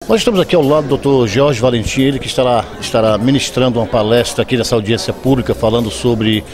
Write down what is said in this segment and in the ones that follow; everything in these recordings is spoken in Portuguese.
Nós estamos aqui ao lado do Dr. Jorge Valentim, ele que estará ministrando uma palestra aqui nessa audiência pública, falando sobre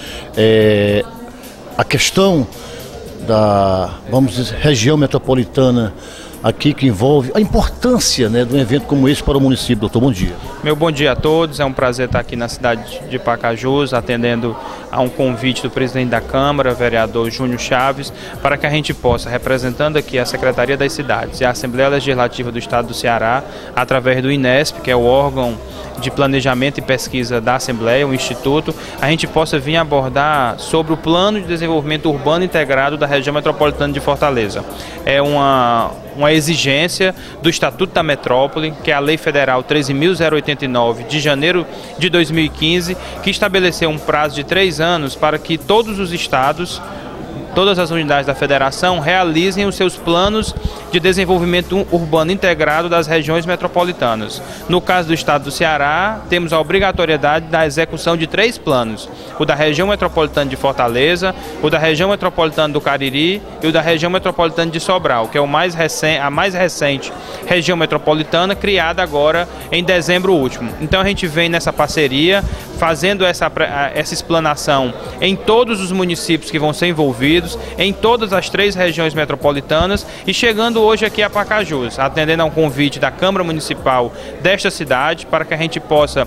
a questão da, vamos dizer, região metropolitana aqui, que envolve a importância, de um evento como esse para o município. Doutor, bom dia. Meu bom dia a todos, é um prazer estar aqui na cidade de Pacajus, atendendo a um convite do presidente da Câmara, vereador Júnior Chaves, para que a gente possa, representando aqui a Secretaria das Cidades e a Assembleia Legislativa do Estado do Ceará, através do INESP, que é o órgão de planejamento e pesquisa da Assembleia, o Instituto, a gente possa vir abordar sobre o Plano de Desenvolvimento Urbano Integrado da região metropolitana de Fortaleza. É uma exigência do Estatuto da Metrópole, que é a Lei Federal 13.089 de janeiro de 2015, que estabeleceu um prazo de 3 anos para que todos os estados, todas as unidades da federação realizem os seus planos de desenvolvimento urbano integrado das regiões metropolitanas. No caso do estado do Ceará, temos a obrigatoriedade da execução de 3 planos: o da região metropolitana de Fortaleza, o da região metropolitana do Cariri e o da região metropolitana de Sobral, que é a mais recente região metropolitana, criada agora em dezembro último. Então a gente vem nessa parceria, fazendo essa explanação em todos os municípios que vão ser envolvidos, em todas as 3 regiões metropolitanas, e chegando hoje aqui a Pacajus, atendendo a um convite da Câmara Municipal desta cidade, para que a gente possa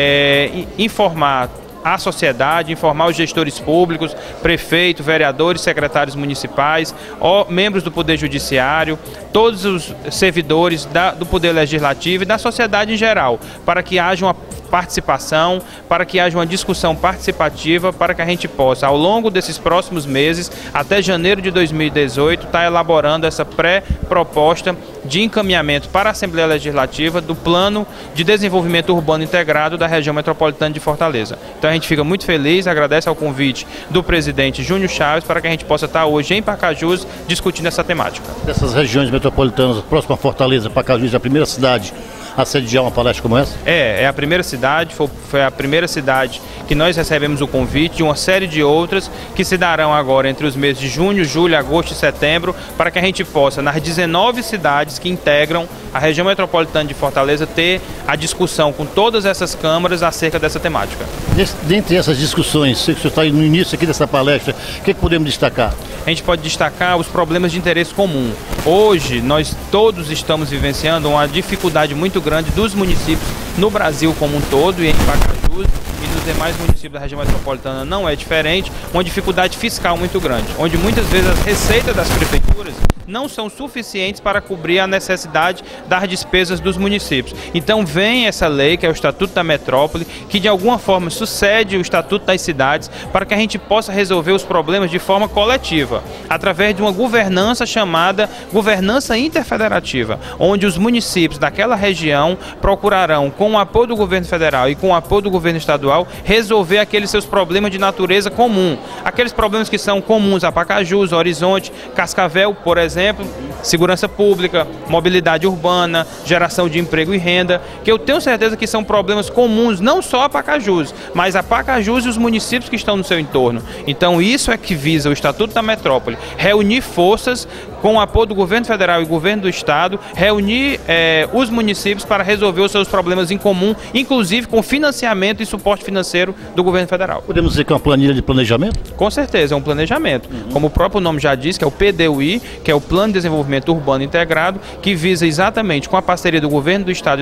informar a sociedade, informar os gestores públicos, prefeito, vereadores, secretários municipais, membros do Poder Judiciário, todos os servidores do Poder Legislativo e da sociedade em geral, para que haja uma participação, para que haja uma discussão participativa, para que a gente possa, ao longo desses próximos meses, até janeiro de 2018, estar elaborando essa pré-proposta de encaminhamento para a Assembleia Legislativa do Plano de Desenvolvimento Urbano Integrado da região metropolitana de Fortaleza. Então a gente fica muito feliz, agradece ao convite do presidente Júnior Chaves para que a gente possa estar hoje em Pacajus discutindo essa temática. Dessas regiões metropolitanas, próxima a Fortaleza, Pacajus é a primeira cidade a sediar uma palestra como essa? É a primeira cidade, foi a primeira cidade que nós recebemos o convite, de uma série de outras que se darão agora entre os meses de junho, julho, agosto e setembro, para que a gente possa, nas 19 cidades que integram a região metropolitana de Fortaleza, ter a discussão com todas essas câmaras acerca dessa temática. Dentre essas discussões, sei que o senhor está no início aqui dessa palestra, o que podemos destacar? A gente pode destacar os problemas de interesse comum. Hoje, nós todos estamos vivenciando uma dificuldade muito grande dos municípios no Brasil como um todo, e em Pacajus e nos demais municípios da região metropolitana não é diferente, uma dificuldade fiscal muito grande, onde muitas vezes as receitas das prefeituras não são suficientes para cobrir a necessidade das despesas dos municípios. Então vem essa lei, que é o Estatuto da Metrópole, que de alguma forma sucede o Estatuto das Cidades, para que a gente possa resolver os problemas de forma coletiva, através de uma governança chamada governança interfederativa, onde os municípios daquela região procurarão, com o apoio do governo federal e com o apoio do governo estadual, resolver aqueles seus problemas de natureza comum, aqueles problemas que são comuns a Pacajus, Horizonte, Cascavel, por exemplo, segurança pública, mobilidade urbana, geração de emprego e renda, que eu tenho certeza que são problemas comuns não só a Pacajus, mas a Pacajus e os municípios que estão no seu entorno. Então isso é que visa o Estatuto da Metrópole, reunir forças com o apoio do governo federal e governo do estado, reunir os municípios para resolver os seus problemas em comum, inclusive com financiamento e suporte financeiro do governo federal. Podemos dizer que é uma planilha de planejamento? Com certeza, é um planejamento. Como o próprio nome já diz, que é o PDUI, que é o Plano de Desenvolvimento Urbano Integrado, que visa exatamente, com a parceria do governo do estado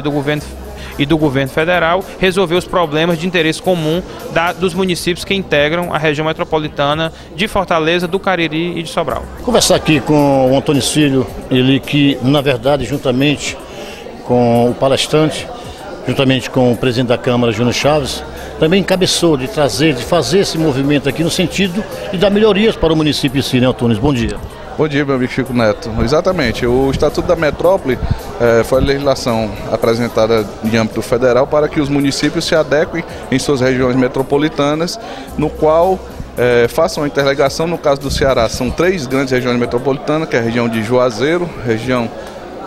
e do governo federal, resolver os problemas de interesse comum dos municípios que integram a região metropolitana de Fortaleza, do Cariri e de Sobral. Conversar aqui com o Antônio Cílio, ele que, na verdade, juntamente com o palestrante, juntamente com o presidente da Câmara, Júnior Chaves, também encabeçou de fazer esse movimento aqui no sentido de dar melhorias para o município em si, né, Antônio? Bom dia. Bom dia, meu amigo Chico Neto. Exatamente, o Estatuto da Metrópole foi a legislação apresentada em âmbito federal para que os municípios se adequem em suas regiões metropolitanas, no qual façam a interligação. No caso do Ceará, são 3 grandes regiões metropolitanas, que é a região de Juazeiro, região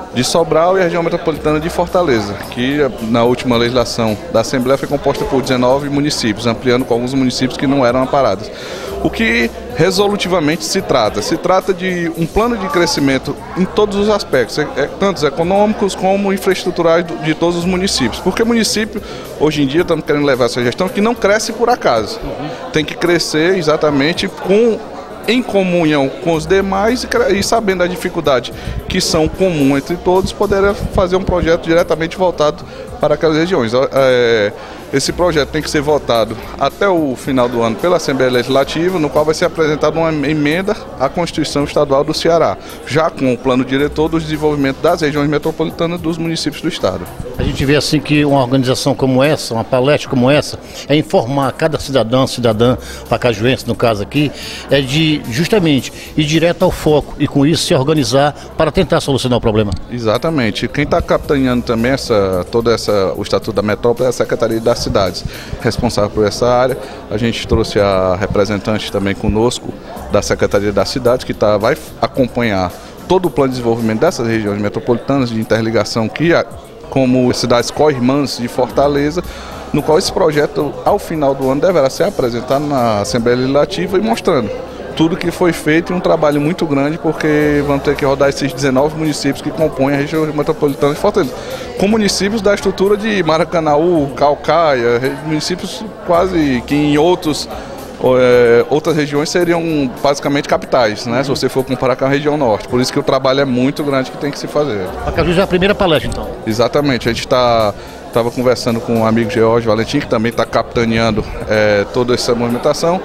de Sobral e a região metropolitana de Fortaleza, que na última legislação da Assembleia foi composta por 19 municípios, ampliando com alguns municípios que não eram amparados. O que resolutivamente se trata de um plano de crescimento em todos os aspectos, tanto econômicos como infraestruturais de todos os municípios, porque o município, hoje em dia, estamos querendo levar essa gestão que não cresce por acaso, tem que crescer exatamente em comunhão com os demais e sabendo a dificuldade que são comum entre todos, poder fazer um projeto diretamente voltado para aquelas regiões. Esse projeto tem que ser votado até o final do ano pela Assembleia Legislativa, no qual vai ser apresentada uma emenda à Constituição Estadual do Ceará, já com o plano diretor do desenvolvimento das regiões metropolitanas dos municípios do estado. A gente vê assim que uma organização como essa, uma palestra como essa, é informar cada cidadã pacajuense, no caso aqui, é de justamente ir direto ao foco e com isso se organizar para tentar solucionar o problema. Exatamente. Quem está capitaneando também o Estatuto da Metrópole é a Secretaria das Cidades, responsável por essa área. A gente trouxe a representante também conosco da Secretaria das Cidades, que vai acompanhar todo o plano de desenvolvimento dessas regiões metropolitanas de interligação, como cidades co-irmãs de Fortaleza, no qual esse projeto, ao final do ano, deverá ser apresentado na Assembleia Legislativa e mostrando tudo que foi feito, e um trabalho muito grande, porque vamos ter que rodar esses 19 municípios que compõem a região metropolitana de Fortaleza, com municípios da estrutura de Maracanaú, Caucaia, municípios quase que em outras regiões seriam basicamente capitais, né? Se você for comparar com a região norte. Por isso que o trabalho é muito grande que tem que se fazer. Pacajus é a primeira palestra, então? Exatamente. A gente estava conversando com o amigo George Valentim, que também está capitaneando toda essa movimentação.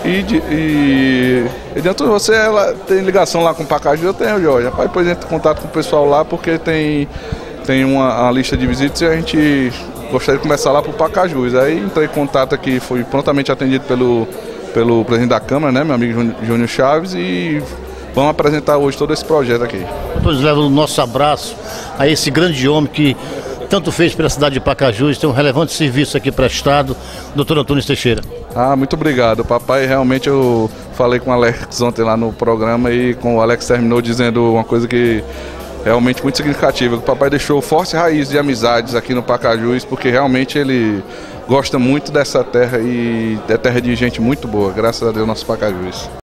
E dentro de você, ela tem ligação lá com o Pacajus? Eu tenho, George. Rapaz, depois entra em contato com o pessoal lá, porque tem uma lista de visitas e a gente gostaria de começar lá para o Pacajus. Aí entrei em contato aqui, fui prontamente atendido pelo presidente da Câmara, né, meu amigo Júnior Chaves, e vamos apresentar hoje todo esse projeto aqui. Todos levam o nosso abraço a esse grande homem que tanto fez pela cidade de Pacajus, tem um relevante serviço aqui prestado, doutor Antônio Teixeira. Muito obrigado. Papai, realmente eu falei com o Alex ontem lá no programa e o Alex terminou dizendo uma coisa que realmente muito significativa, que o papai deixou forte raiz de amizades aqui no Pacajus, porque realmente ele gosta muito dessa terra e é terra de gente muito boa, graças a Deus, nosso Pacajus.